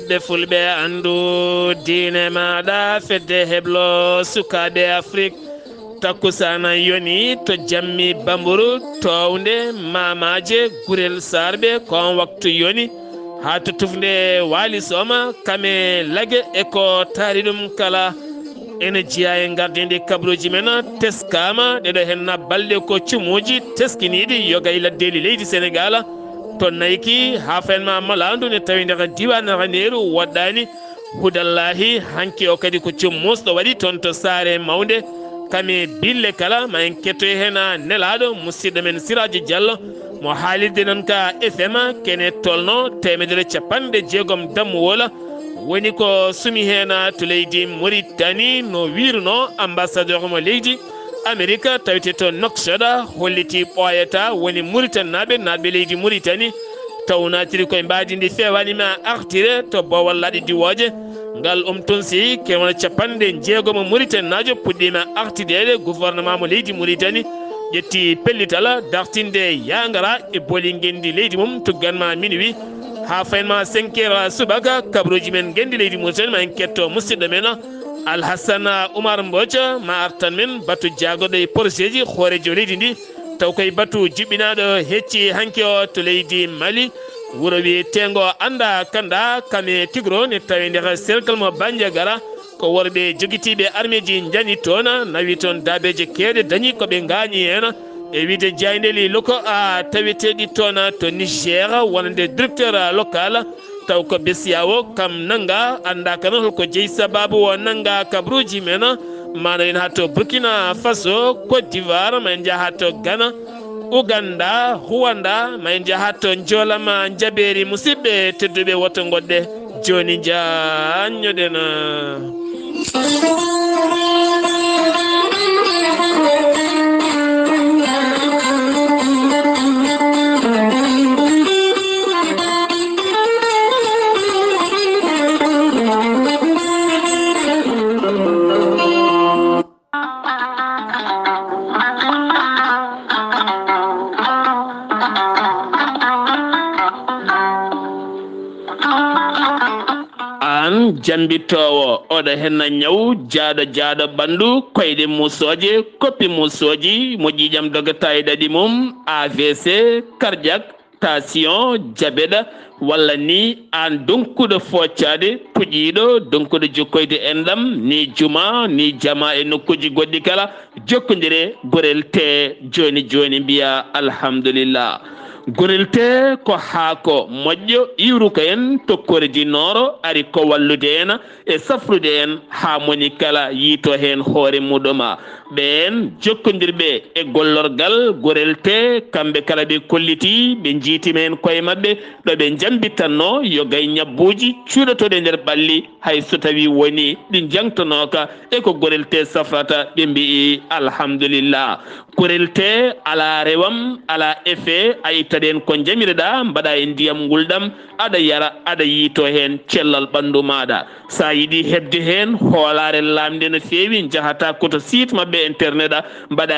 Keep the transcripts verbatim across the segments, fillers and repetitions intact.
ɓiɓɓe fulɓe andu diine maɗa fedde heblo sukaɓe Afrique takkusana yoni to jammi bamburu towde mamaje gurel sarɓe kon waktu yoni ha to tufde wali soma kame lage eko taari ɗum kala ene jiya e gardede kabruji men teskama ɗeɗo henna balɗe ko cumuji teskiniɗi yogay laddeli leydi Sénégal to nayki ha fenma malandu ne tawi nder diwan raneru waɗɗani hudallahi hanki o kadi ko cummusɗo waɗi toon to saare mawnde kame bille kala ma en kettoy hena nelaɗo musidɗo men Siraji Diallo mo haalirde noon ka F M kene tolno temedere capanɗe jeegom dammuwola woni ko sumi hena to leydi Mauritanie no wiruno ambassadeur mo leydi Amerique tawite to Nouakchott holliti ɓoyata woni Mauritanie naɓe naɓe leydi Mauritanie tawnatiri koye mbadidi fewanima artire to bowal laɗi diwoje ngal um tun si kewona capanɗe jeegomo Mauritanie najo puɗɗima artidede gouvernement mo leydi Mauritanie ƴetti pellital dartinde yagara e booli gendi leydi mum tugganma minuit ha faynma cinq heures subaka kabruji men gendi leydi Mauritanie ma en ketto musidɗo men Alhassana Oumar Mbodja ma artan men batu jagoɗo e projet ji hoorejo leydi ndi taw koye batu jiɓɓinaɗo hecci hanki o to leydi Mali wuro wiyetengo anda kanda kame tigro ne tawi nder cercle mo Bandiagara ko worɓe joguitiɓe armée ji jani toon nawi toon dabeje kewɗe dañi koɓe gañi hen e wiide jayneli loko a tawiteɗi toon to Niger wonande directeur local taw ko besiyawo kam nanga anda kana holko jeeyi sababu o nanga kabruji men mana en hatto Burkina Faso Côte d'Ivoire ma en jaa hatto Ghana Uganda Rwanda ma en jaa hatto jolama jaɓeri musidɓe tedduɓe woto goɗɗe joni jañoɗen jambitowo oɗo henna ñaw jaaɗo jaaɗo ɓandu koyɗe musoje koppi musoji mo ƴiƴam dogata e ɗaɗi mum A V C cardiaque tension diabète walla ni an donkuɗo foccade puƴiɗo donkuɗo jokkoyde enɗam ni juma ni jama e nokkuji goɗɗi kala jokkodire gorel te joni joni mbiya alhamdulillah gorel te ko haako moƴƴo iwruka en tokkoredi nooro ari ko wallude en e safrude en ha moni kala yiito hen hoore muɗuma ɓen jokkodirɓe e gollorgal gorel te kamɓe kala ɓe kolliti ɓe jiitima hen koye mabɓe ɗo ɓe jambittanno yo gay ñabbuji cuuɗotoɗe nder ɓalli hay so tawi woni ɗi jangtonoka e ko gorel te safrata ɓe mbii alhamdulillah gorel te ala rewam ala effet a ittaɗen ko jamireɗa mbaɗa e ndiyam ngulɗam aɗa yara aɗa yiito hen cellal ɓandu maɗa sa yiiɗi hebde hen hoolare lamde no fewi jahata koto site mabɓe internet a mbaɗa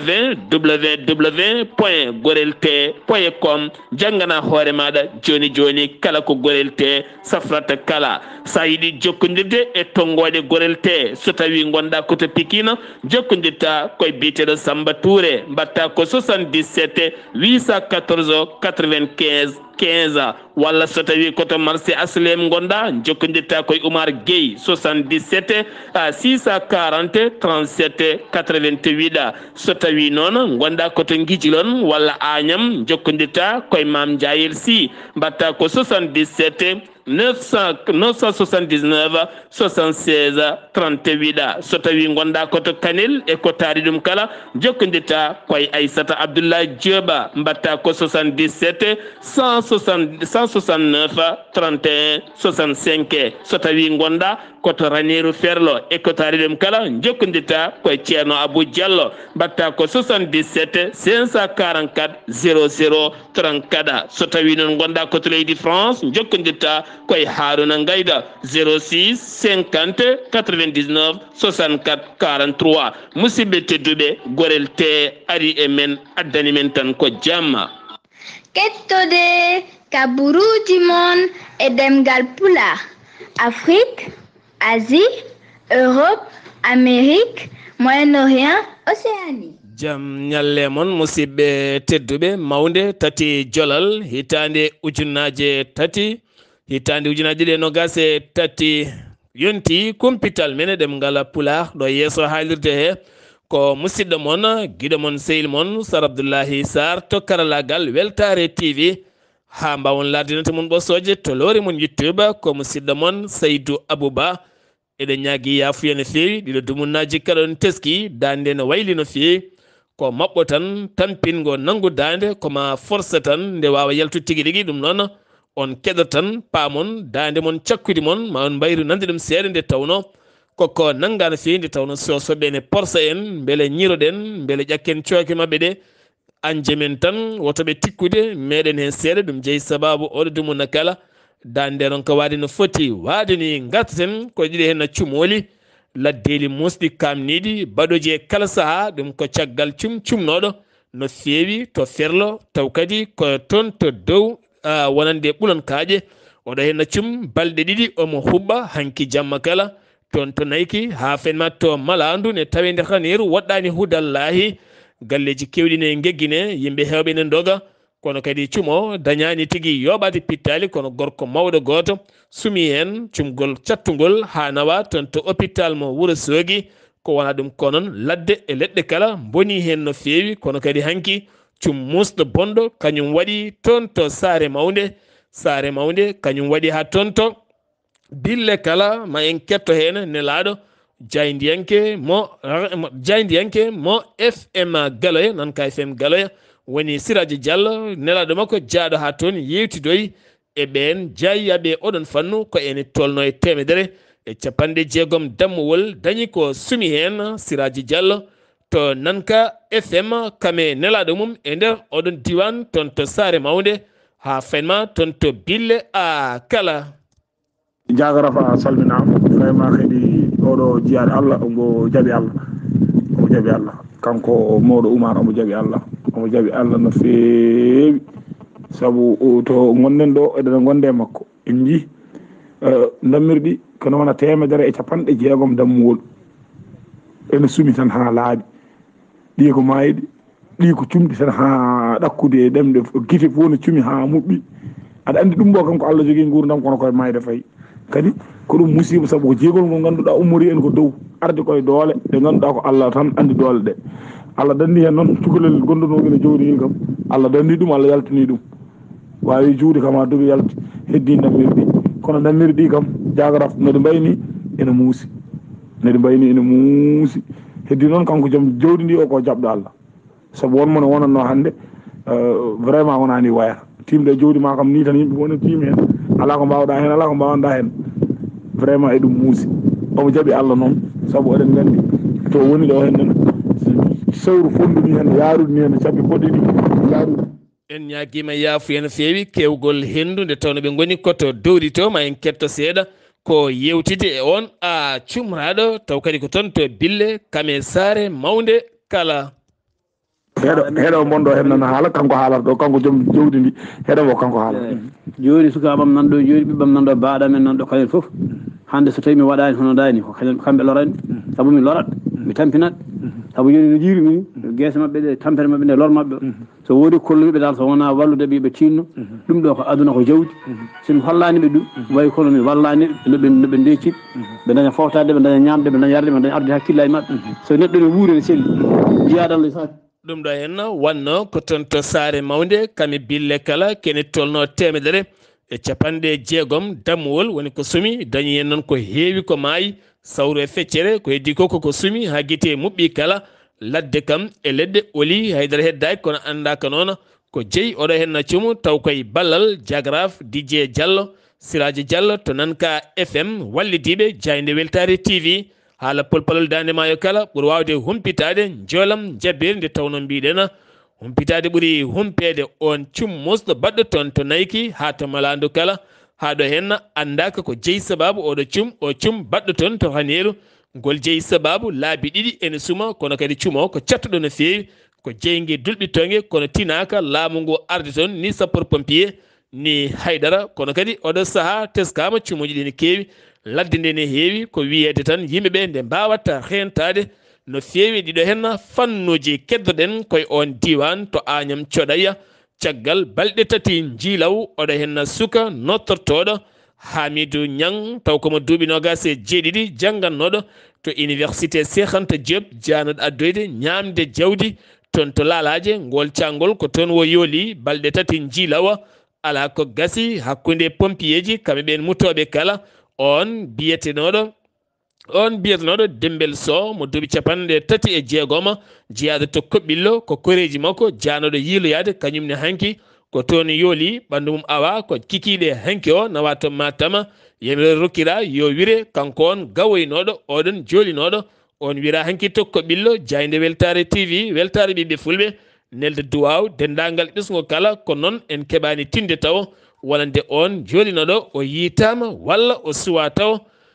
www point gorel te point com janggana hoore maɗa joni joni kala ko gorel te safrata kala sa yiiɗi jokkodirde e tongoje gorel te so tawi gonɗa koto Pikine jokkodirta koye biteɗo Samba Touré mbatta ko soixante-dix-sept huit cent quatorze quatre-vingt-quinze quinze walla so tawi koto marché aslem gonɗa jokkodirta koye Oumar Gueye soixante-dix-sept six cent quarante trente-sept quatre-vingt-huit so tawi noon gonɗa koto Guijilon walla Agnam jokkodirta koye Mam Diayel Sy mbatta ko soixante-dix-sept neuf cent soixante-dix-neuf soixante-seize trente-huit so tawi gonɗa koto Kanel e ko taari ɗum kala jokkodirta koye Aissata Abdoulaye Dioba mbatta ko soixante-dix-sept cent soixante-neuf trente et un soixante-cinq so tawi gonɗa koto Raneru Ferlo e ko taari ɗum kala jokkodirta koye Ceerno Abou Diallo mbatta ko soixante-dix-sept cinq cent quarante-quatre zéro zéro trente-quatre so tawi noon gonɗa koto leydi France jokkodirta koye Haruna Ngayda zéro six cinquante quatre-vingt-dix-neuf soixante-quatre quarante-trois musidɓe tedduɓe gorel te ari e men addani men tan ko jamma kettode kaburuji mon e ɗemngal pulaar Afrique, Asie, Europe, Amérique, Moyen-Orient, Océanie. jam nyalle mon musidɓe tedduɓe mawnde tati jolal hitande ujunnaje tati hitande ujunaje ɗiɗi e nogas e tati yonti kumpital men ɗemngal pulaar ɗo yeeso haalirde he ko musidɗo mon guiɗo mon sehil mon Sar Abdullahi Saar to karallagal weltare tv ha mbawon lardinata mon ɓosoje to lori mon YouTube ko musidɗo mon Seydou Abouba eɗen ñaagui yafuya no fewi ɗiɗo dumunnaji kala ɗon teski dande no wayli no fewi ko mabɓo tan tampingo nangu dande koma force tan nde wawa yaltude tigui rigui ɗum noon on keɗo tan paamon dande mon cakkude mon ma on mbayru nande ɗum seeɗa nde tawno koko nanga no fewi nde tawno sosoɓe ne porsa en beele ñiroɗen beele ƴakken cooke mabɓe ɗe anjemen tan wotoɓe tikkude meɗen hen seeɗa ɗum jeeyi sababu oɗo dumuna kala dande ron ko wade no foti wade ni gartaten ko ɗiɗi hen no cumoli laddeli musɗi kamniɗi baɗoji e kala saaha ɗum ko caggal cum cumnoɗo no fewi to ferlo taw kadi ko toon to dow wonande ɓuulon kaaƴe oɗo hen no cum balɗe ɗiɗi omo huɓɓa hanki jamma kala toon to nayki ha fenma to malandu ne tawi nder taniru woɗɗani hudallahi galleji kewɗine geggine yimɓe hewɓe ne doga kono kadi cumo dañani tigui yoɓade pittali kono gorko mawɗo goto sumi hen cumgol cattugol ha nawa toon to hôpital mo Wourossogui ko wona ɗum ko noon ladde e leɗɗe kala boni hen no fewi kono kadi hanki cum musɗo bonɗo kañum waɗi toon to saare mawnde saare mawnde kañum waɗi ha toon to bille kala ma en ketto hen nelaɗo jaydiyanke mo jaydiyanke mo F M Galoya nan ka F M Galoya woni Siraji Diallo nelaɗo makko jaaɗo ha toon yewtidoyi e ɓen jayyaɓe oɗon fannu ko ene tolno e temedere e capanɗe jeegom dammowol dañi ko sumi hen Siraji Diallo to nanka F M kame nelaɗo mum e nder oɗon diwan toon to saare mawnde ha fenma toon to bille a kala jagarafa salminama vraiment kadi oɗo jiyaɗo Allah omo jaaɓi Allah omo jaaɓi Allah kanko mawɗo Oumar omo jaaɓi Allah omo jaaɓi Allah no feewi saabu to gonɗen ɗo eɗen gonde makko en jii dammirɗi kono wona temedere e capanɗe jeegom dammuwol ene sumi tan ha laaɓi ɗi ko mayiɗi ɗi ko cumɗi tan ha ɗakkude ɗemɗe guite fof no cumi ha muɓɓi aɗa andi ɗum ɗo kam ko Allah jogui gurdam kono koye mayde fayi kadi ko ɗum musiba saabu ko jeegol ngol ganduɗa ummori en ko dow arde koye doole ɗe ganduɗa ko Allah tan andi doole ɗe Allah dandi hen noon cukalel gondunoɓe no jowdi kam Allah dandi ɗum Allah yaltini ɗum wawi juude kam ha dogi yalti heddi dammirɗi kono dammirɗi kam jagaraf noɗe mbayni ene muusi noɗe mbayni ene muusi heddi noon kanko joom jawdi ndi o ko jaɓɗo Allah saabu wonmo no wonanno hande vraiment wonani waya timde jawdi ma kam ni tan yimɓe wona tiimi hen ala ko mbawɗa hen ala ko mbawanda hen vraiment e ɗum muusi omo jaaɓi Allah noon saabu eɗen gandi to woni ɗo hen nen sawru fonduni hen yaarude ni hen cabbi poɗɗi ɗi yaarude en ñaguima yaafu hen fewi kewgol hendu nde tawno ɓe goni koto dowri to ma en ketto seeɗa ko yewtide e on a cumraɗo taw kadi ko toon to bille kame saare mawnde kala heɗo heɗo bonɗo hen nan haala kanko haalata ɗo kanko joom jawdi ndi heɗo o kanko haalata joni sukabam nanɗo joni ɓiɓɓam nanɗo baɗamen nanɗo kañen foof hande so tawi mi waɗani hono dani ko kañum kamɓe lorani saabu mi lorat mi tampinat saabu joni no jiirimi guese mabɓe ɗe tampere mabɓe nde lor mabɓe so woodi kolluɓe dal so wona wallude ɓe ɓe tinno ɗum ɗo ko aduna ko jawdi somi hollaniɓe ɗum wayi kono mi wallaniɓe noɓe noɓe ndecciɓe ɓe daña fawtade ɓe daña ñamde ɓe daña yarde ɓe daña arde hakkillaji mabɓe so neɗɗo ne wuuri ne selli jiyaɗallah sa ɗum ɗo henna wanno ko toon to saare mawnde kami bille kala kene tolno temedere e capanɗe jeegom dammowol woni ko sumi dañi hen noon ko heewi ko maayi sawru e feccere ko heddi ko koko sumi ha guite muɓɓi kala ladde kam e leɗɗe oli haydara heddaki kono andaka noon ko jeeyi oɗo henna cumu taw koye ballal jagraf Dj Diallo Siraji Diallo to nanka F M wallidiɓe jayde weltare T V haala polpalol dande maayo kala ɓuuri wawde humpitade joolam jabbere nde tawno mbiɗen humpitade ɓuuri humpede on cum musɗo baɗɗo toon to nayki ha to malandu kala ha ɗo henna andaka ko jeeyi sababu oɗo cum o cum baɗɗo toon to haneru ngol jeeyi sababu laabi ɗiɗi ene suma kono kadi cumo ko cattuɗo no fewi ko jeeygue dulɓi tongue kono tinaka laamu ngu arde toon ni sapeur pompier ni haydara kono kadi oɗo saaha teskama cumuji ɗi ne keewi ladde nde ne heewi ko wiyede tan yimɓeɓe nde mbawata hentade no feewi ɗiɗo hen fannuji keddoɗen koye on diwan to Agnam Thiodaye caggal balɗe tati jiilaw oɗo hen suka nottortoɗo Hamidou Niang taw komo duuɓi nogas e jeeɗiɗi janggannoɗo to université Cheikh Anta Diop janoɗo addoyde ñamde jawdi toon to laalaje ngol cangol ko toon wo yooli balɗe tati jiilawa ala ko gasi hakkude pompier ji kamɓe ɓen mutoɓe kala on biyetenoɗo on biyetenoɗo Dembel Sow mo duuɓi capanɗe tati e jeegom jeeyade to Koɓɓillo ko koreji makko janoɗo yiiloyade kañumne hanki ko toon yooli ɓandu mum awa ko kikiɗe hanki o nawa to Matam yemire rokkira yo wire kanko on gawoynoɗo oɗon jolinoɗo on wira hanki to Koɓɓillo jayde Weltare T V Weltare ɓiɓɓe fulɓe nelde duwaw dendagal ɓesgo kala ko noon en keɓani tinde taw wonande on jolinoɗo o yitama walla o suwa taw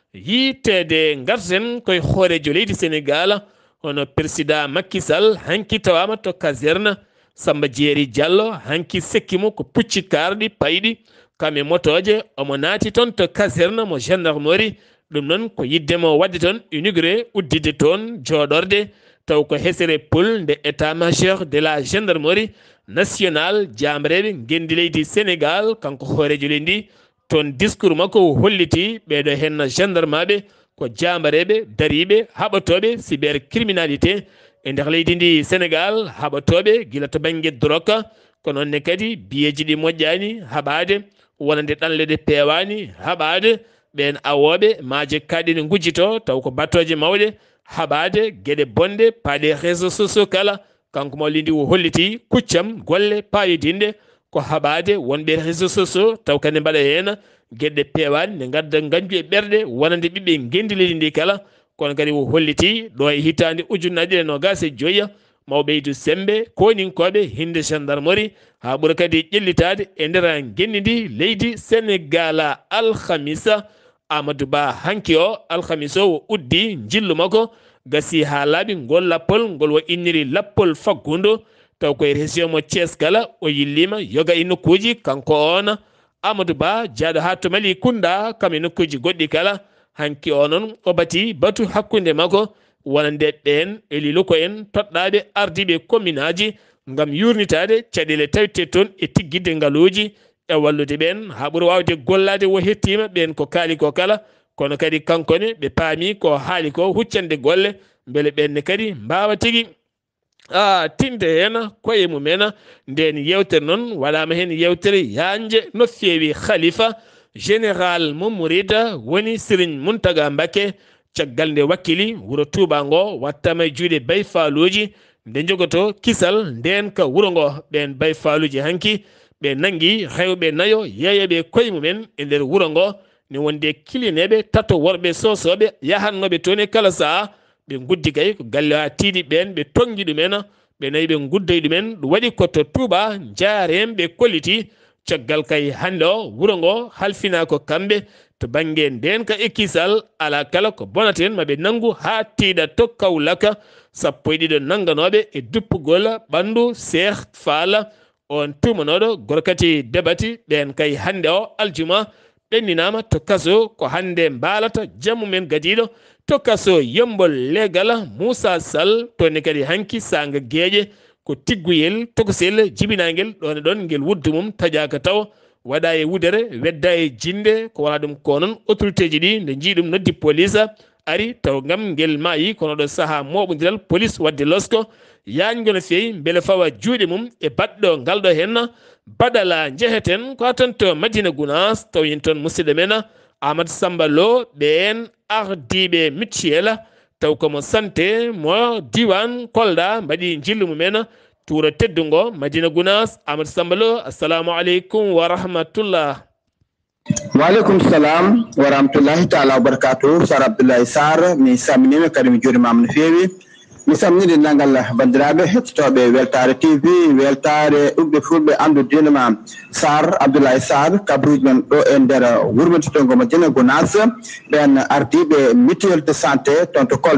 yitede garten koye hoorejo leydi Sénégal hono président Macky Sall hanki tawama to caserne Samba Jeeri Diallo hanki sekkimo ko pucci karɗi payɗi kame motoje omo naati toon to caserne mo gendarmerie ɗum noon ko yiddemo wadde toon inauguré uddide toon jooɗorde taw ko hesere pol nde état majeur de la gendarmerie nationale jamreɓe gendi leydi Sénégal kanko hoorejo leydi ndi toon discours makko holliti ɓeɗo hen gendarme aɓe ko jamareɓe dariɓe haɓatoɓe cyber criminalité e nder leydi ndi Sénégal haɓatoɓe gila to banggue drogue ko noonne kadi biyeji ɗi moƴƴani haɓade wonande ɗanlede pewani haɓade ɓen awoɓe maaje kaɗine gujjito taw ko battoje mawɗe haɓade gueɗe bonde paaɗe réseau sociaux kala kanko mawlidi o holliti kuccam golle payidinde ko haɓade wonɓe réseau sociaux taw kadi mbaɗa hen gueɗe pewani ne gadda ganju e ɓerɗe wonande ɓiɓɓe gendi leydi ndi kala kono kadi o holliti ɗo e hitande ujunnaje ɗiɗi e nogas e joyya mawɓeydu sembe koninkoɓe hinde gendarmerie ha ɓuura kadi ƴellitade e nder gendi ndi leydi Sénégal alhamisa Amadou Ba hanki o alhamisa o uddi jillu makko gasi ha laaɓi ngol lappol ngol wo inniri lappol faggudu taw koye région mo Thiès kala o yillima yoga e nokkuji kanko on Amadou Ba jaaɗo ha to Mali Kounda kam e nokkuji goɗɗi kala hanki o noon o bati batu hakkude makko wonande ɓen e liluko en toɗɗaɓe ardiɓe commune aji gam yurnitade caɗele tawite toon e tiggidde ngaluji e wallude ɓen ha ɓuura wawde gollade wo hettima ɓen ko kaali ko kala kono kadi kankone ɓe paami ko haali ko huccande golle beele ɓenne kadi mbawa tigui a tinde hen koye mumen nden yewtere noon waɗama hen yewtere yanje no fewi khalifa général mo mourida woni Serigne Mountaga Mbacké caggal nde wakkili wuuro Touba ngo wattama e juuɗe bay faluji nde jogoto kisal nden ka wuuro ngo ɓen bay faluji hanki ɓe nangui rewɓe nayo yeeyoɓe koye mumen e nder wuuro ngo ne wonde kilineɓe tato worɓe sosoɓe yahannoɓe toon e kala saaha ɓe guddi kay ko galle ha tiiɗi ɓen ɓe tonggui ɗumen ɓe nayi ɓe guddoy ɗumen ɗum waɗi koto Touba jaaren ɓe kolliti caggal kay hande o wuuro ngo halfina ko kamɓe to banggue nden ka ekkisal ala kala ko bonaten maɓe nangu ha tiiɗa to Kaolack sappo e ɗiɗo nangganoɓe e duppugol ɓandu Cheikh Fall on tumanoɗo gorkati debati ɓen kay hande o aljuma ɓenninama to kaso ko hande mbalata jammu men gadiɗo to kaso yombol legal Moussa Sall toni kadi hanki sanga gueƴe ko tigguyel tokosel jibinagel ɗon e ɗon ngel wuddu mum taƴaka taw waɗa e wudere wedda e jinde ko wona ɗum ko noon autorité ji ɗi nde jiiɗum noddi police ari taw gam ngel maayi kono ɗo saaha moɓodiral police wadde losko yañgo no fewi beele fawa juuɗe mum e baɗɗo ngalɗo hen baɗala jeheten ko tan to Madina Gounass taw yin toon musidɗo men Amadou Samba Lo ɓen ardiɓe mutuel taw komo santé mo diwan Kolda mbaɗi jillu mumen tuuro teddungo Madina Gounass Amadou Samba Lo assalamu aleykum wa rahmatullah. Waaleykum salam wa rahmatullahi taala wa barakatuh. Sar Abdullahi Saar mi salminima kadi mi juurimama no fewi mi salminide nangal bandiraɓe hettotoɓe Weltare T V Weltare ɗuɓɓe fulɓe andudinoma Sar Abdullahi Saar kabruji men ɗo e nder wurmetitongo Madina Gounass ɓen ardiɓe mutuelle de santé toon to Kolda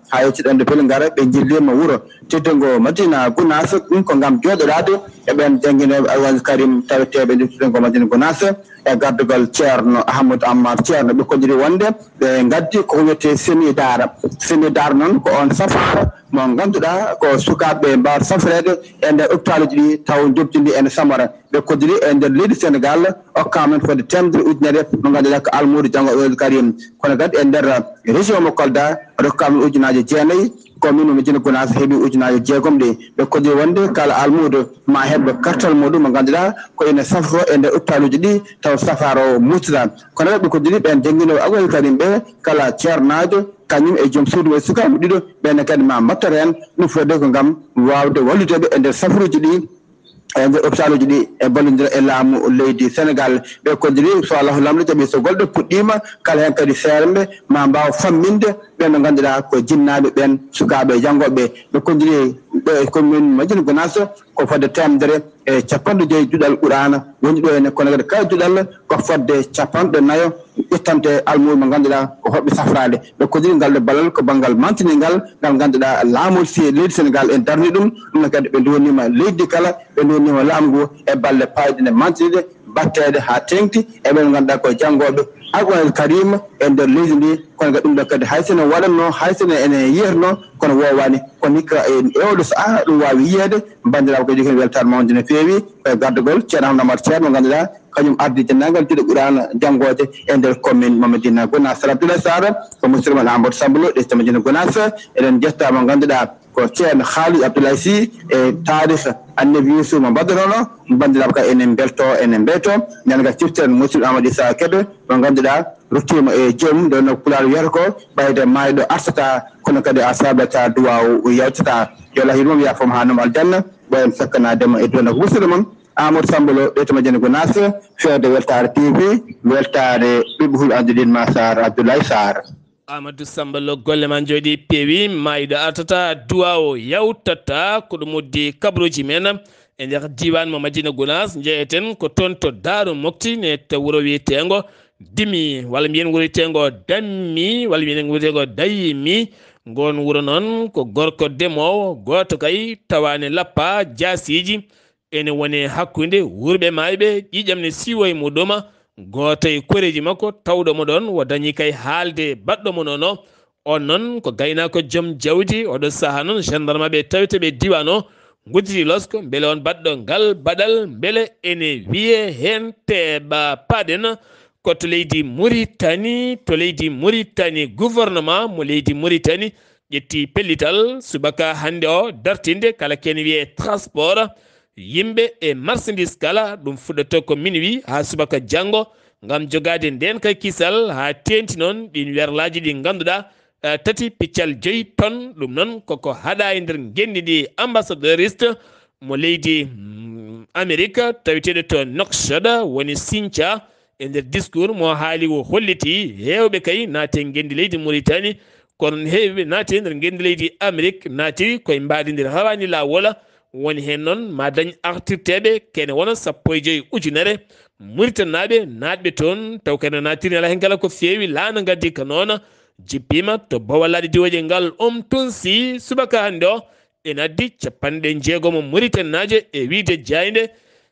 ha yettiɗande pele ngara ɓe jillima wuuro teddugo Madina Gounass ɗum ko ngam joɗorade e ɓen jangguinoɓe Alwal Karim taweteɓe nde teddugo Madina Gounass e gardugal ceerno Ahmadou Ammar ceerno ɓe kodiri wonde ɓe gaddi ko wiyete seni dara seni dara noon ko on safara mo ganduɗa ko sukaɓe mbawa safrede e nder hôpitaluji ɗi taw jobtidi ene samara ɓe kodiri e nder leydi Sénégal hokkamen fodde temedere ujunere mo ganduɗa ko almudo jangoɓe Karim kono kadi e nder région mo Kolda rokkamen ujunaje jeenayyi commune Madina Gounass heeɓi ujunaje jeegom ɗi ɓe kodiri wonde kala almudo ma heɓ kartal muɗum mo ganduɗa ko ene safro e nder hôpitaluji ɗi taw safara o mutata kono ɓe kodiri ɓen jangguinoɓe Alwal Karim ɓe kala ceernajo kañum e joom suudu e sukaɓe ɗiɗo ɓenne kadi ma mbattora hen ɗum fodde ko gam wawde walludeɓe e nder safruji ɗi e nder hôpitaluji ɗi e ballodira e laamu leydi Sénégal ɓe kodiri so Allahu lamɗo jaaɓi so golɗe puɗɗima kala hen kadi seeremɓe ma mbawa famminde ɓen ɓe ganduɗa ko jinnaɓe ɓen sukaɓe janggoɓe ɓe kodiri ɓe commune Madina Gounass ko fodde temedere e capanɗe joyyi duɗal qur'ana woni ɗo henne kono kadi kala duɗal ko fodde capanɗe naayo ƴettante almudo mo ganduɗa ko hoɓɓe safrade ɓe kodiri ngal ɗo ballal ko banggal mantinigal ngal ganduɗa laamu si leydi Sénégal en darni ɗum ɗum kadi ɓe donima leydi kala ɓe donima laamu ngu e balle payɗe mantinide battede ha tengti e ɓen ganduɗa ko janggoɓe Alwal Karim e nder leydi ndi kono kadi ɗum ɗo kadi haysene waɗanno haysene ene yiyatno kono wowani kono hikka e ewɗo saaha ɗum wawi yiyede bandiraɓe kadi jogi weltare mawde no feewi e gardugol ceerno Ahmadou Ammar ceerno mo ganduɗa kañum ardi dennagal juɗe qur'ana jangode e nder commune mo Madina Gounass Abdoulaye Saar ko musidɗo mon Amadou Samblo ɗesde Madina Gounass eɗen jetta mo ganduɗa ko ceerno Khalid Abdoulaye Sy e tarikh annabi Yusuf mo mbaddanono bandiraɓe ka enen belto enen mbeyto ñande ciftere musidɗo Amadou Issa Kebe mo ganduɗa ruttima e joomum nde no pulaar wiyata ko ɓayde mayɗo artata kono kadi a sablata duwaw yawtata yo Allah hirmom yafom ha noom aljanna ɓoyen sakkanadema e dona ko musidɗo moon Amadou Sambolo ɗeto Madina Gounass feerde weltare T V weltare ɓiɓɓe hul andudin ma Sar Abdoulaye Saar Amadou Sambalo golle man jooɗi peewi mayɗo artata duwa o yawtata ko ɗum uddi kabruji men e nder diwan mo Madina Gounass jeeyeten ko toon to Daaru Mofti ne to wuro wiyetengo dimi walla mbiyen wuro wiyetengo dammi walla mbiyen wuro wiyetengo dayimi gon wuro noon ko gorko demowo goto kay tawane lappa jasiji ene woni hakkude wurɓe mayɓe ƴiƴam ne siwo e muɗuma goto e koreji makko tawɗomo ɗon wo dañi kay haalde baɗɗomo noon o on noon ko gaynako joom jawdi oɗo saaha noon gendarme ɓe taweteɓe diwan o gudditi losko beele on baɗɗo ngal baɗal beele ene wiye hen teɓa paɗen ko to leydi Mauritanie to leydi Mauritanie gouvernement mo leydi Mauritanie ƴetti pellital subaka hande o dartinde kala ken wiye transport yimɓe e marchandise kala ɗum fuɗɗoto ko minuit ha subaka janggo gam jogade nden kay kisal ha tenti noon ɗin werlaji ɗi ganduɗa uh, tati piccal joyyi tonnes ɗum noon koko haɗa e nder gendi ɗi ambassadeuriste mo leydi um, Amérique taweteɗo to Nouakchott woni Sinthia e nder discours mo haali o holliti hewɓe kay naate gendi leydi Mauritanie kono hewɓe naate nder gendi leydi Amérique naati koye mbaɗidir hawani lawola woni hen noon ma dañ artirteɓe kene wona sappo e joyyi ujunere Mauritanaɓe natɓe toon taw kene natiri ala hen kala ko fewi laana gaddi ka noon jippima to bawallaɗe diwoje ngal om tun si subaka hande o en addi capanɗe jeegomo Mauritanaje e wiide jayde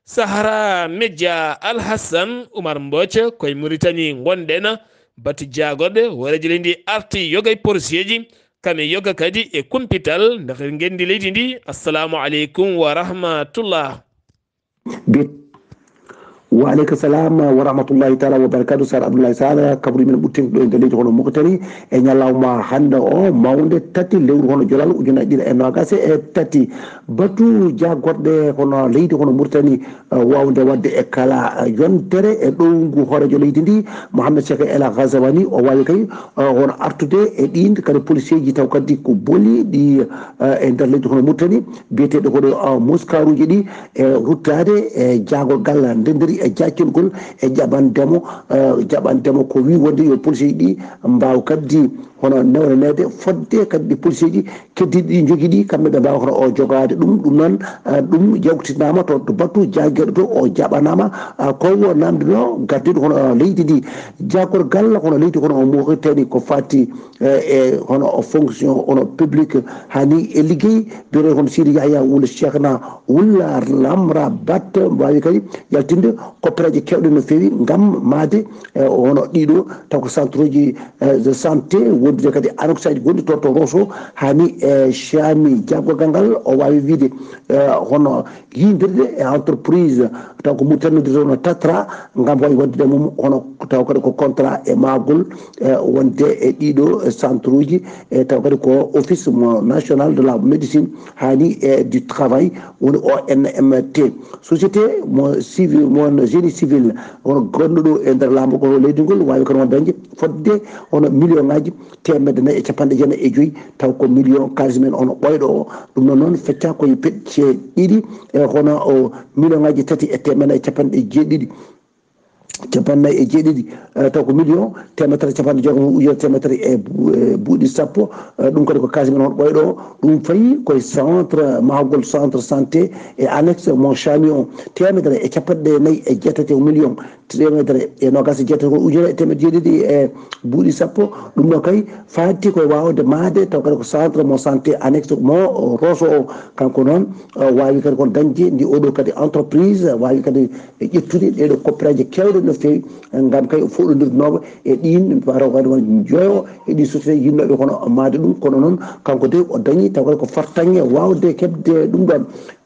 Sahara Media Alhassan Oumar Mbodj koye Mauritanie gonɗen batu jagorɗe horeji leydi arti yogay porosieji kame yoga kadi e Kumpital ndax gendi leydi ndi assalamu aleykum wa rahmatullah wa aleykum salam wa rahmatullahi taala wa barakatuh Sar Abdoulaye Saar kabri men ɓutten ɗo e nder leydi hono Mauritanie e ñalawma hande o mawde tati lewru hono jolal ujunaje ɗiɗi e nogas e tati batu jagorɗe hono leydi hono Mauritanie wawde wadde e kala yontere e ɗowngu hoorejo leydi ndi Mouhamed Cheikh El Ghazawani o wawi kay hono artude e ɗin kadi policier ji taw kadi ko booli ɗi e nder leydi hono Mauritanie biyeteɗo hoɗo muskaruji ɗi e ruttade e jagorgal ndenderi e jaccirgol e jaɓandemo jaɓandemo ko wi wonde yo police ɗi mbaw kaddi hono newrenede fodde kadi ɗi police ji keddiɗi ɗi jogui ɗi kamɓe ɓe mbawa hono o jogade ɗum ɗum noon ɗum yewtinama to to battu jaggueɗo to o jaɓanama kowo namdino gaddiɗo hono leydi ndi jagorgal hono leydi hono o moritani ko fati e hono fonction hono public hani e ligguey biro hono Sidi Yahya wula Cheikhna wulla lamra batte wawi kadi yaltinde coopéraji kewɗe no fewi gam made hono ɗiɗo taw ko centre uji de santé wondude kadi annexe aji gonɗi to to Rosso hani e chami jaggogal ngal o wawi wiide hono yimbirde e entreprise taw ko mutannide tono tatra gam wawi waddude mum hono taw kadi ko contrat e magol wonde e ɗiɗo centre uji e taw kadi ko office national de la médecine hani e du travail woni O N M T société mo civil mon génie civil hono gonɗuɗo e nder laamu ko leydi ngol wawi kono dañde fodde hono million ngaji temedde nayyi e capanɗe jeenayyi e joyyi taw ko million kalis men ono ɓoyɗo o ɗum noon noon fecca koye peɗce ɗiɗi e hono o million ngaji tati e temedde e capanɗe jeeɗiɗi capannayyi e jeeɗiɗi taw ko million temetere capanɗe jeegom ujunere temetere e buuɗi sappo ɗum kadi ko kalis men on ɓoyɗo o ɗum fayi koye centre mahgol centre santé e annexe mon chami o temedere e capanɗe nayyi e jeetati million temedere e nogas e jeetati ujunere e temedde jeeɗiɗi e buuɗi sappo ɗum ɗo kay fatti koye wawde maade taw kadi ko centre mon santé annexe mo Rosso o kanko noon wawi kadi kon dañde ndi oɗo kadi entreprise wawi kadi ƴettude ɗeɗo coopéraji kewɗe no fewi gam kay foɗodirnoɓe e ɗin paraw kadi won joyo e ɗi société yinnoɓe kono maade ɗum kono noon kanko de o dañi taw kadi ko fartange wawde kebde ɗum ɗon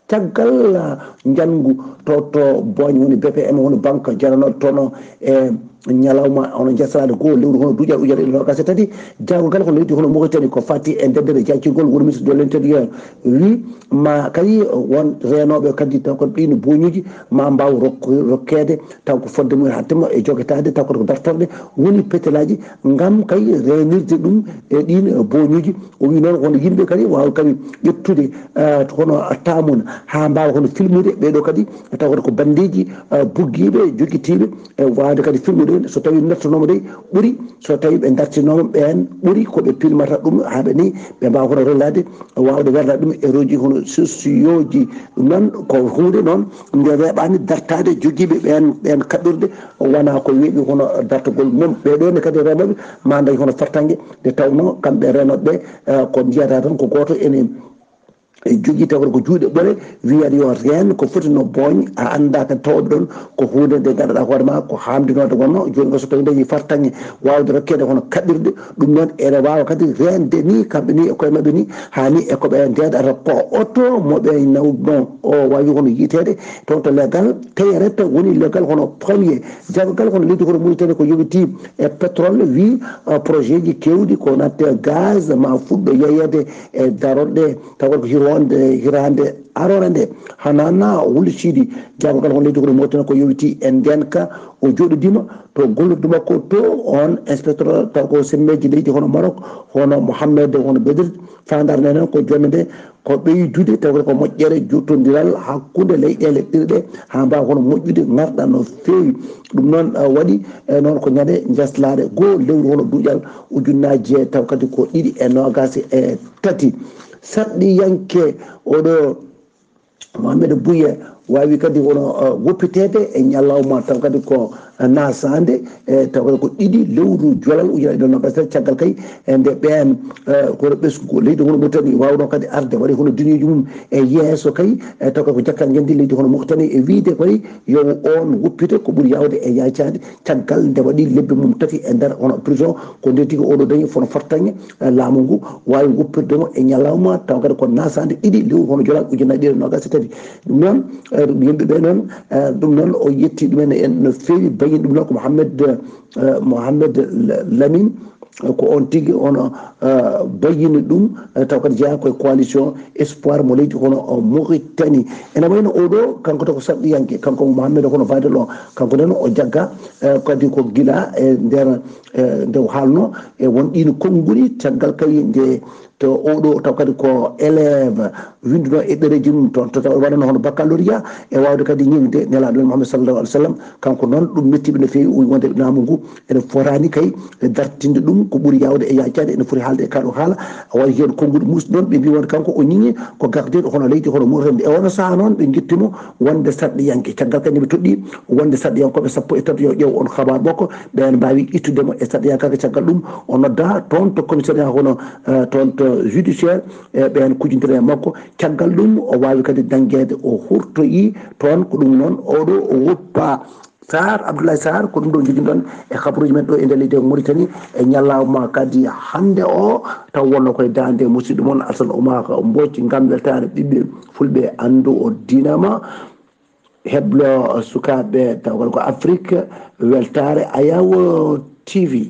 caggal jangu to to boñ woni B P M woni banque jaranoɗo tono e ñalawma hono jasrade goho lewru hono duuƴal ujare e nogas e tati jawgal ko leydi hono Mauritanie ko fatti e ndeddere jaccirgol woni ministre de l'intérieur wi ma kadi won renoɓe kadi taw ko ɗino boñuji ma mbaw rokkede taw ko fodde mumen hattema e joguetade taw koto ko dartorɗe woni pételaji gam kay renirde ɗum e ɗin boñuji o wi noon hono yimɓe kadi wawa kadi ƴettude hono tamuna ha mbawa hono filmude ɓeɗo kadi taw koto ko bandiji bugguiɓe joguitiɓe e wawde kadi filmude so tawi nattanoma de ɓuuri so tawi ɓe dartinoma ɓen ɓuuri koɓe pilmata ɗum haaɓe ni ɓe mbawa hono relade wawde werdade ɗum e roji hono socioji ɗum noon ko hunde noon nde weeɓani dartade joguiɓe ɓen ɓen kaɓɓirde wona ko weeɓi hono dartogol mum ɓeɗone kadi remoɓe ma dañi hono fartangue nde tawno kamɓe renoɓeɓe ko jiyata tan ko goto ene e jogui taw ko juuɗe ɓore wiyata yo reen ko foti no booñ a anda kan tawɓe ɗon ko hunde nde ganduɗa hoorema ko hamdinode wonno joni ko so tawi dañi fartange wawde rokkede hono kaɓɓirde ɗum noon ene wawa kadi rende ni kamɓe ni e koye mabɓe ni hani e koɓe ndeda rapport auto moɓe nawno o wawi hono yitede toon to légal teyret woni légal hono premier jaggal hono leydi hono Mauritanie ko yowiti e pétrole wi projet ji kewɗi ko natte gaz ma fuɗɗo yeyede e daroɗe tawa ko hiro nde hirande arore nde hanana wulcidi jagogal hon leydi kono Mauritanie ko yowiti e ndenka o joɗodima to gollude makko to on inspecteur taw ko semmeji leydi hono Maroc hono Mohammed hono Bedri fandar nenen ko jonde nde ko ɓeydude taw ko moƴƴere juttodiral hakkude leyɗele ɗiɗi ɗe ha mbawa hono moƴƴude garɗa no fewi ɗum noon waɗi e noon ko ñande jeslade goho lewru hono duuƴal ujunnaje taw kadi ko ɗiɗi e nogas e tati sarɗiyanke oɗo Mohamed Bouye wawi kadi wono woppitede e ñallawma taw kadi ko nasade e taw ko ɗiɗi lewru jolal ujunere ɗiɗi nogas tati caggal kay nde ɓen kono ɓesgu leydi hono Mauritanie wawno kadi arde waɗi hono duniyaji mum e yesso kay e taw ko jakkal gendi leydi hono Mauritanie e wiide koy yo on woppite ko ɓuuri yawde e yacade caggal nde waɗi lebbi mum tati e nder hono prison ko nden tigui oɗo dañi fono fartange laamu ngu wawi woppirdemo e ñallawma taw kadi ko nasade ɗiɗi lewru hono jolal ujunere ɗiɗi nogas tati ɗum noon yimɓeɓe noon ɗum noon o yetti ɗumen en no fewi bayin ɗum noon ko Mohamed Mohamed Lamine ko on tigi ono bayini ɗum taw kadi jeeya koye coalition espoir mo leydi hono Mauritanie ene wayno oɗo kanko tako sarɗiyanke kanko Mohamed hono Fadel o kanko nen o jagga kadi ko gila e nder nde haalno e won ɗino konnguli caggal kadi nde to oɗo taw kadi ko élève winduno e ɗereji mum toon to taw waɗano hono baccalauréat e wawde kadi ñingde nelaɗo men Mouhamed sallallahu alih w sallam kanko noon ɗum mettiɓe no fewi wonde naamu ngu ene forani kay dartinde ɗum ko ɓuuri yawde e yaccade ene foti haalde e kaɗo haala waɗi hen konnguli muus ɗon ɓe mbi wonde kanko o ñiŋi ko gardeɗo hono leydi hono Mauritanie e wono saaha noon ɓe guittimo wonde sarɗiyanke caggal kadi ɓe toɗɗi wonde sarɗiyankoɓe sappo e tato yo ƴeew on habaru ɓokko ɓen mbawi ittudemo e sarɗiyankaka caggal ɗum o nodda toon to commissariat hono toon to judiciaire e ɓen kujintiri e makko caggal ɗum o wawi kadi danguede o hurtoyi toon ko ɗum noon oɗo o woppa Saar Abdullahi Saar ko ɗum ɗo jogui ɗon e kabaruji men ɗo e nder leydi Mauritanie e ñallama kadi hande o taw wonno koye dande musidɗo moon Alassane Oumar Mbodj gam weltare ɓiɓɓe fulɓe andu o dinama heblo sukaɓe taw ko Afrique weltare Ayaw T V.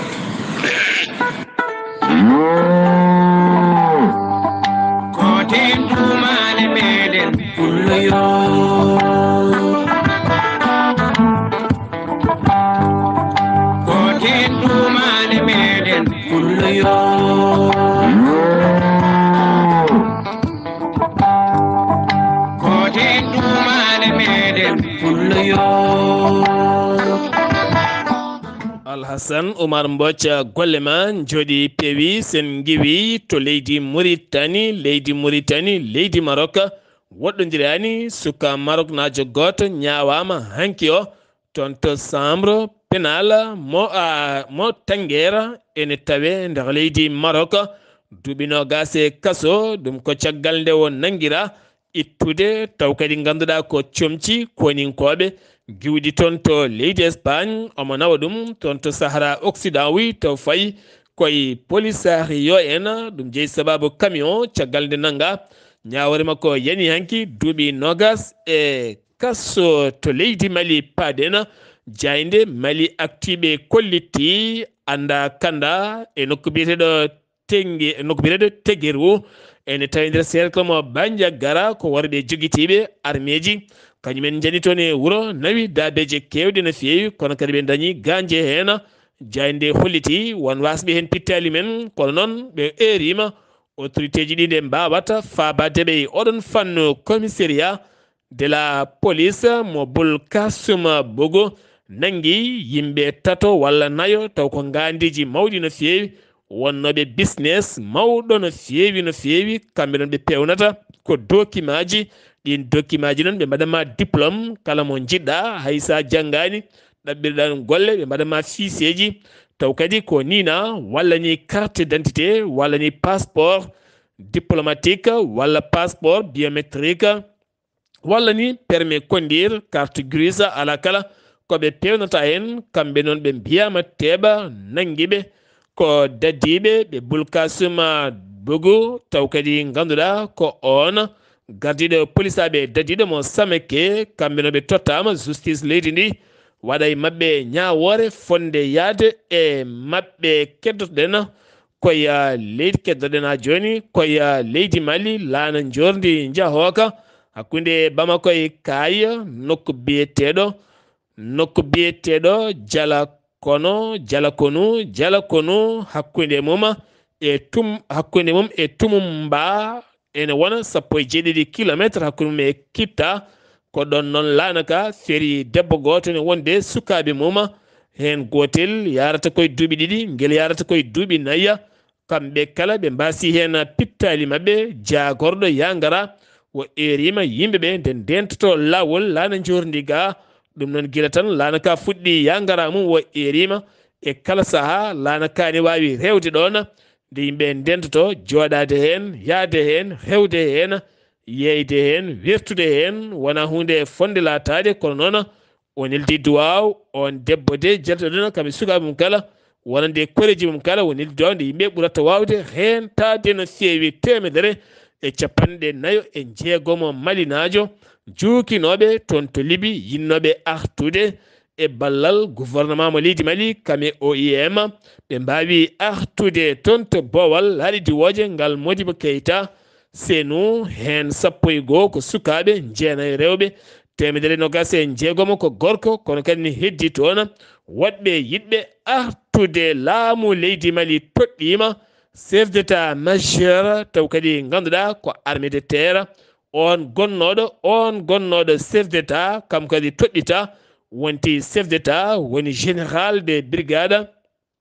Alhassane Oumar Mbodj golle ma jooɗi peewi sen giwi to leydi Mauritanie leydi Mauritanie leydi Maroc woɗɗodirani suka Maroc najo goto ñawama hanki o toon to chambre pénal mo a mo Tanguera ene tawe nder leydi Maroc duuɓi nogas e kaso ɗum ko caggal nde o nanguira ittude taw kadi ganduɗa ko comci koninkoɓe giwɗi toon to leydi Espagne omo nawa ɗum toon to Sahara Occident wi taw fayi koye polisario en ɗum jeeyi sababu camion caggal nde nanga ñawore makko yani hanki duuɓi nogas e kaso to leydi Mali paaden jayde Mali actiɓe kollitti anda kanda e nokku biyeteɗo tengue nokku biyeteɗo Teguerou ene tawi nder cercle mo Bandiagara ko worɓe joguitiɓe armeji kañumen jani toon e wuuro nawi dabeje kewɗe no fewi kono kadi ɓe dañi ganje hen jayde holliti won wasɓe hen pittali men kono noon ɓe erima autorité ji ɗi nde mbawata fabadeɓe e oɗon fanno commissariat de la police mo Boul Kassoum Bogo nangui yimɓe tato walla nayo taw ko gandiji mawɗi no fewi wonnoɓe business mawɗo no fewi no fewi kamɓe noon ɓe pewnata ko document ji ɗin document ji noon ɓe mbaɗanma diplôme kala mo jiɗɗa haysa janggani ɗaɓɓirɗan golle ɓe mbaɗanma fichier ji taw kadi ko nina walla ni carte d'identité walla ni passeport diplomatique walla passeport biométrique walla ni permis conduire carte grise ala kala koɓe pewnata hen kamɓe noon ɓe mbiyama teeɓa nanguiɓe ko daddiɓe ɓe Boul Kassoum Bogo taw kadi ganduɗa ko on gardiɗo police aɓe daddiɗo mo Samake kamɓe noon ɓe tottama justice leydi ndi waɗa e mabɓe ñawore fonde yaade e mabɓe keddotoɗen koye leydi keddoɗen ha joni koye leydi Mali laana jordi jahoka hakkude Bamako e Kaaya nokku biyeteɗo nokku biyeteɗo jala kono jala konu jala konu hakkude mum e tum hakkude mum e Tumumba ene wona sappo e jeeɗiɗi kilométre hakkude mum e Kitta ko ɗon noon laanaka feeri debbo goto ne wonde sukaɓe mum hen gotel yarata koye duuɓi ɗiɗi guel yarata koye duuɓi nayya kamɓe kala ɓe mbasi hen pittali mabɓe jagorɗo yangara wo erima yimɓeɓe nde dentoto lawol laana jordi ga ɗum noon guila tan laanaka fuɗɗi yangara mum wo erima e kala saaha laanaka ne wawi rewde ɗon nde yimɓe dentoto joɗade hen yaade hen hewde hen yeyde hen wertude hen wona hunde fonde latade kono noon on eldi duwaw on debbo de jeltoɗon kamɓe sukaɓe mum kala wonande koreji mum kala won eldi duwaw nde yimɓe ɓurata wawde rentade no fewi temedere e capanɗe nayo e jeegomo malinajo juukinoɓe toon to Libi yinnoɓe artude e ballal gouvernement mo leydi Mali kame O I M ɓe mbawi artude toon to Bowal laaɗi diwoje ngal Modibo Keita senu hen sappo e goho ko sukaɓe jeenayi rewɓe temedere nogas e jeegomo ko gorko kono kadi ne heddi toon woɗɓe yiɗɓe artude laamu leydi Mali toɗɗima chef d'état majeur taw kadi ganduɗa ko armée de terre on gonnoɗo on gonnoɗo chef d'état kam kadi toɗɗita wonti chef d'état woni général de brigade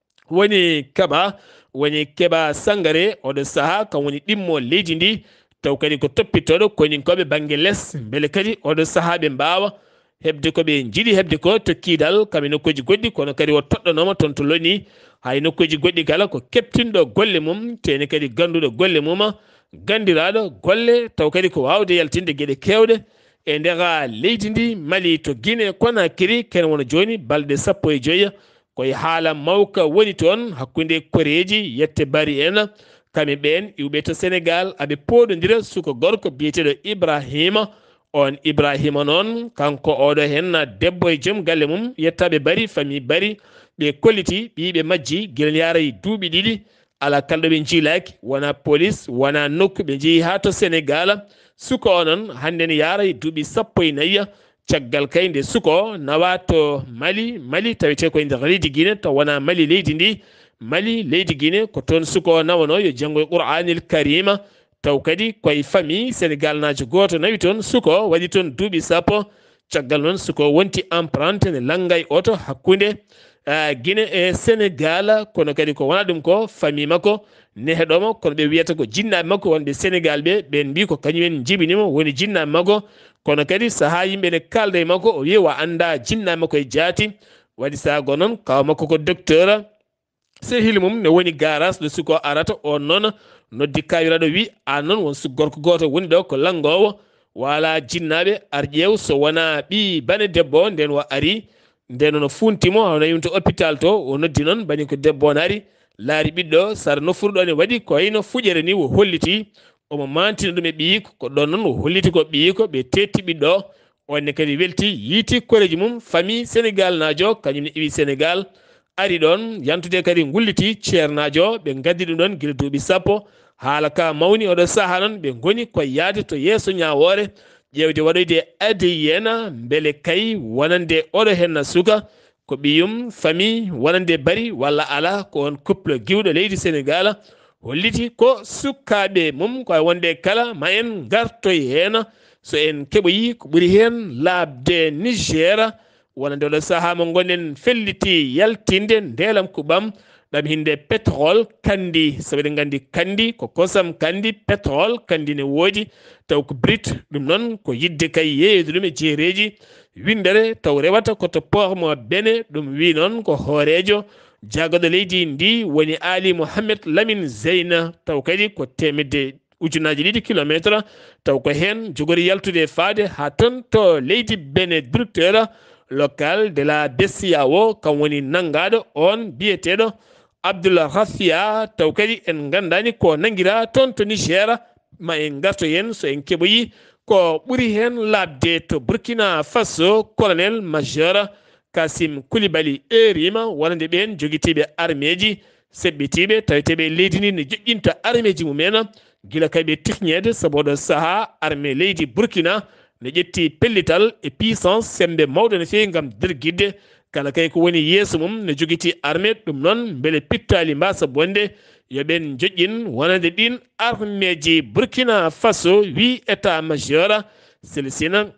woni Kaba woni Keba Sangare oɗo saaha kam woni ɗimmo leydi ndi taw kadi ko toppitoɗo konin koɓe banggue less beele kadi oɗo saaha ɓe mbawa hebde koɓe jiiɗi hebde ko to kiidal kami nokkuji goɗɗi kono kadi o toɗɗonoma toon to loni hay nokkuji goɗɗi kala ko keptinɗo golle mum teni kadi ganduɗo golle mum gandiraɗo golle taw kadi ko wawde yaltinde gueɗe kewɗe e ndega leydi ndi Mali to Guinée Conakry ken wona joni balɗe sappo e joyyi koye haala mawka woni toon hakkude koreji yette bari en kami ɓen iwɓe to Sénégal aɓe poɗodira suko gorko biyeteɗo Ibrahima on Ibrahima noon kanko oɗo hen debbo e joom galle mum yettaɓe bari famille bari ɓe kolliti ɓiɓe majji guila yara e duuɓi ɗiɗi ala kalɗo ɓe jiilaki wona police wona nokku ɓe jeeyi ha to Sénégal suko o noon hande ne yara e duuɓi sappo e nayyi caggal kay nde suko nawa to Mali Mali tawete koye nder leydi Guinée taw wona Mali leydi ndi Mali leydi Guinée ko toon suko nawano yo janggo e Qur'anil Karima taw kadi koye famille Sénégal najo goto nawi toon suko waɗi toon duuɓi sappo caggal noon suko wonti emprunté ne langga e oto hakkude uh, Guinée e Sénégal kono kadi ko wona ɗum ko famille makko neheɗomo kono ɓe wiyata ko jinnaɓe makko wonɓe Sénégal ɓe ɓen mbi ko kañumen jibinimo woni jinnaɓe makko kono kadi saha yimɓe ne kalda e makko o wi wa anda jinnaɓe makko e jaati waɗi sago noon kaw makko ko docteur sehil mum ne woni garage ɗo suko arata on noon noddi kawiraɗo wi an noon won su gorko goto woni ɗo ko langgowo wala jinnaɓe ar ƴeew so wona ɓi bane debbo nden o ari nden no funtimo hono yimto hôpital to o noddi noon bani ko debbo on ari laari ɓiɗɗo sara nofuru ne waɗi ko wayno fuƴere ni o holliti omo mantina ɗum e ɓiyiko ko ɗon noon o holliti ko ɓiyiko ɓe tetti ɓiɗɗo onne kadi welti yiiti koreji mum famille Sénégal najo kañumne iwi Sénégal ari ɗon yantude kadi gulliti ceernajo ɓe gaddi ɗum ɗon guila duuɓi sappo haala ka mawni oɗo saaha noon ɓe goni koye yaade to yeeso ñawore ƴewde waɗoyde adiyena beele kay wonande oɗo henna suka ko ɓiyum famille wonande bari walla ala ko on couple giwɗo leydi Sénégal holliti ko sukkaɓe mum koye wonde kala ma en gartoy hen so en keɓoyi ko ɓuuri hen labde Niger wonande oɗo saaha mo gonɗen felliti yaltinde ndelam kuɓam ɗam hinde pétrole kandi saɓeɗen gandi kandi ko kosam kandi pétrole kandi ne woodi taw ko brut ɗum noon ko yidde kay yeeyde ɗum e jeereji windere taw rewata koto port mo bene ɗum wi noon ko hoorejo jagaɗo leydi ndi woni Ali Mohamed Lamine Zeyna taw kadi ko temedde ujunaji ɗiɗi kilométre taw ko hen jogori yaltude faade ha ton to leydi bene directeur local de la B C A O kam woni nangaɗo on biyeteɗo Abdullahi Saar taw kadi en gandani ko nanguira toon to Niger ma en garto yen so en keɓoyi ko ɓuuri hen labde to Burkina Faso colonel majeur Kasim Koulibaly erima wonande ɓen joguitiɓe arméji seɓɓitiɓe taweteɓe leydi ndi ne joƴƴinta arméji mumen guila kay ɓe tifñede saboɗo saaha armé leydi Burkina ne ƴetti pellital e puissance sembe mawɗo no fewi gam dirguidde kala kay ko woni yeeso mum ne joguiti armé ɗum noon beele pittali mbasa bonde yoɓen joƴƴin wonande ɗin arméji Burkina Faso wi état majeur Sélésina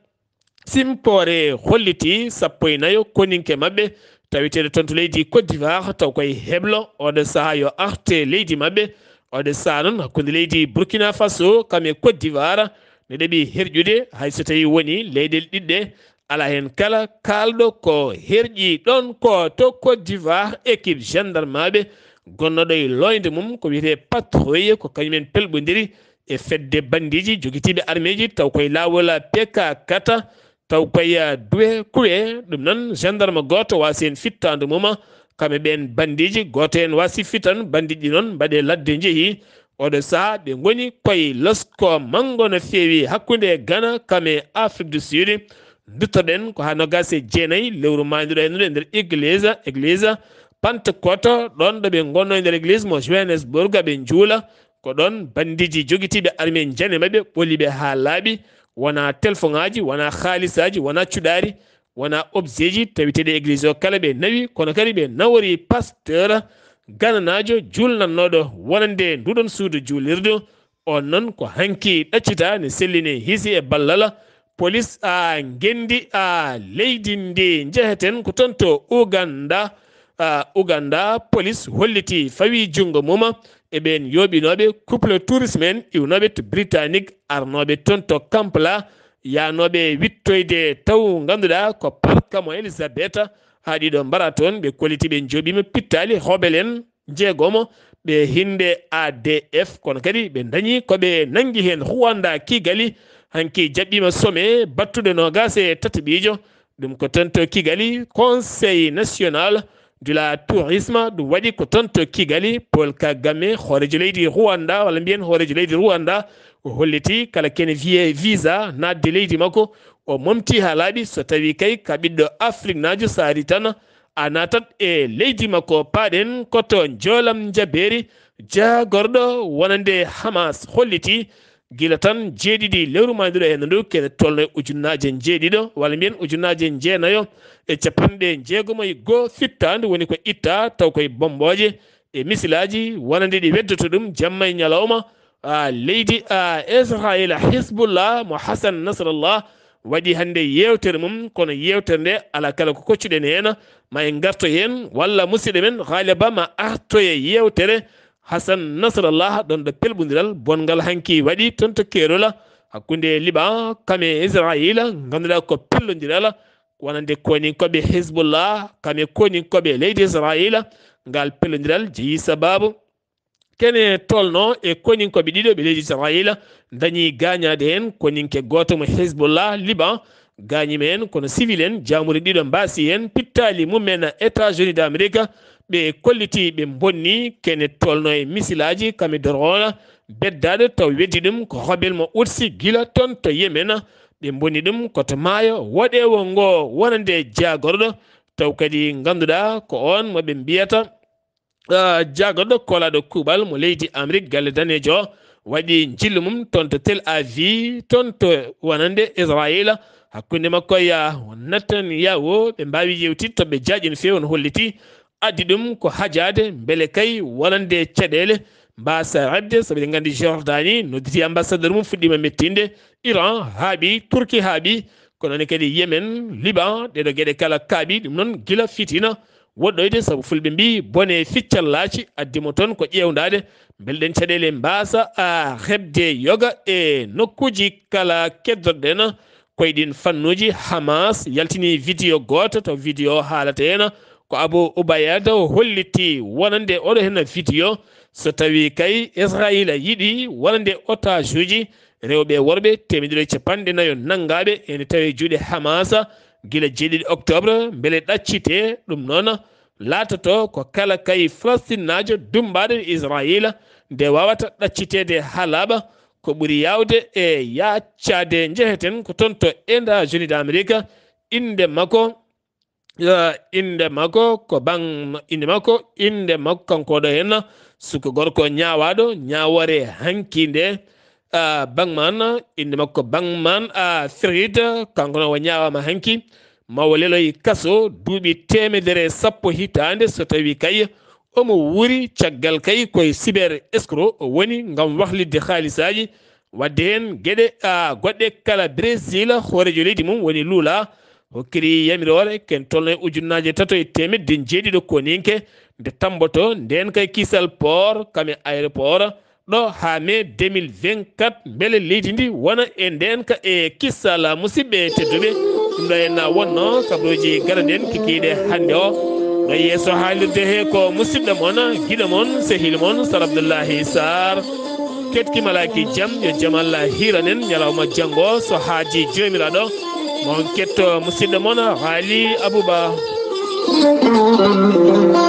simpore holliti sappo e nayo koninke mabɓe taweteɗo toon to leydi Côte d'Ivoire taw koye heblo oɗo saaha yo arte leydi mabɓe oɗo saaha noon hakkude leydi Burkina Faso kam e Côte d'Ivoire ne ɗeɓi herƴude hayso tawi woni leyɗel ɗiɗɗe ala hen kala kalɗo ko herƴi ɗon ko to Côte d'Ivoire équipe gendarmeɓe gonnoɗo e loyde mum ko wiyete patrouille ko kañumen pelɓodiri e fedde bandiji joguitiɓe arméji taw koye lawol P K quatre taw koye duwe kuwe ɗum noon gendarme goto wasi hen fittande mum kamɓe ɓen bandiji goto hen wasi fittan bandiji noon mbaɗe ladde jeehi oɗo saaha ɓe goni koye losko mango no fewi hakkude Ghana kame Afrique du Sud duttoɗen ko ha nogas e jeenayyi lewru mandiɗo hennude e nder église église Pentecôte ɗon ɗo ɓe gonno e nder église mo Johannesburg ɓe juula ko ɗon bandiji joguitiɓe armé jane mabɓe ɓoliɓe ha laaɓi wona téléphone aji wona haalisaji wona cuɗari wona objet ji tawiteɗe église o kala ɓe nawi kono kadi ɓe nawori pasteur gananajo julnannoɗo wonande nduɗon suudu juulirdu on noon ko hanki ɗaccita ne selline hiisi e ballal police a gendi a leydi ndi jeheten ko toon to Uganda uh, Uganda police holliti fawi jungo muma e ɓen yoɓinoɓe couple tourisme en iwnoɓe to britannique arnoɓe toon to Kampala yanoɓe wittoyde taw ganduɗa ko parka mo Elizabeth ha ɗiɗo mbara toon ɓe kolliti ɓe joɓima pittali hoɓel en jeegomo ɓe hinde A D F kono kadi ɓe dañi koɓe nangi hen Rwanda Kigali hanki jaɓɓima some battude nogas e tataɓijo ɗum ko toon to Kigali conseil national de la tourisme ɗum waɗi ko toon to Kigali Paul Kagame hoorejo leydi Rwanda walla mbiyen hoorejo leydi Rwanda o holliti kala kene wiye visa nadde leydi makko o momti ha laaɓi so tawi kay ka ɓiɗɗo Afrique najo so ari tan a natat e leydi makko paɗen koto jolam jaberi jagorɗo wonande Hamas holliti gila tan jeeɗiɗi lewru mandiɗo e ndu kene tolno ujunnaje jeeɗiɗo walla mbiyen ujunnaje jeenayo e capanɗe jeegomo e goho fittande woni ko itta taw koye bomboje e misilaji wonande ɗi weddoto ɗum jamma e ñalawma a leydi a Israel Hizbullah mo Hassan Nasrallah waɗi hande yewtere mum kono yewtere nde ala kala ko koccuɗen hen ma en garto hen walla musidɗo men haaliba ma artoye yewtere Hassan Nasrallah ɗon ɗo pelɓodiral bongal hanki waɗi toon to kerola hakkude Liban kame Israel ganduɗa ko pellodiral wonande koninkoɓe Hizbullah kame koninkoɓe leydi Israel ngal pellodiral jeeyi sababu kene tolno e koninkoɓe ɗiɗo ɓe leydi Israel dañi gañade hen koninke goto mo Hizbullah Liban gañima hen kono civil en jamuri ɗiɗo mbasi hen pittali mumen États-Unis d'Amérique ɓe kolliti ɓe bonni kene tolno e misilaji kame drone beddade taw weddi ɗum ko hobel mo ursi gila toon to Yemen ɓe bonni ɗum koto maayo woɗewo ngo wonande jagorɗo taw kadi ganduɗa ko on moɓe mbiyata uh, jagorɗo kolaɗo kuuɓal mo leydi Amérique galle danejo o waɗi jillu mum toon to Tel Aviv toon to wonande Israel hakkude makko ya Netanyahu ɓe mbawi yewtide toɓe jaaƴi no fewi on holliti addi ɗum ko hajade beele kay wonande caɗele mbasa radde sabi ɗen gandi Jordanie nodditi ambassadeur mum fuɗɗima mettinde Iran haaɓi Turquie haaɓi kono noon kadi Yemen Liban ɗeɗo gueɗe kala kaaɓi ɗum noon gila fitina woɗɗoyde saabu fulɓe mbi bone ficcallaci addimo toon ko ƴewdade belɗen caɗele mbasa a hebde yoga e nokkuji kala keddorɗen koyeɗin fannuji Hamas yaltini vidéo goto taw vidéo haalata hen ko Abu Ubayada holliti wonande oɗo hen vidéo so tawi kay Israel yiɗi wonande otage uji rewɓe worɓe temedere capanɗe nayo nangaɓe ene tawi juuɗe Hamas gila jeeɗiɗi octobre beele ɗaccite ɗum noon laatoto ko kala kay Palestine najo dumbaɗo Israel nde wawata ɗaccitede ha laaɓa ko ɓuuri yawde e yaccade jeheten ko toon to États-Unis d'Amérique inde makko uh, inde makko ko bang inde makko inde makko kanko ɗo hen suko gorko ñawaɗo ñawore hankinde uh, bangman inde makko bangman a uh, Fred kanko no o ñawama hanki mawo leloy kaso duuɓi temedere sappo hitande so tawi kay omo wuri caggal kay koye cyber escroc o woni gam wahlidde haalisaji wadde hen gueɗe a goɗɗe kala Brésil hoorejo leydi mum woni Lula hokkiri yamirore ken tolno e ujunnaje tato e temedde jeeɗiɗo koninke nde tamboto nden kay kisal port kame aéroport ɗo ha mai deux mille vingt-quatre beele leydi ndi wona e nden ka e kissal musidɓe tedduɓe ɗum ɗo henna wonno kabaruji garanɗen kikiɗe hande o ɗo yeeso haalirde he ko musidɗo moon guiɗo moon sehil moon Sar Abdullahi Saar ketki malaki jaam yo jaam Allah hiranen ñalawma janggo so haaji jomiraɗo mon ketto musidɗo moon haali Abouba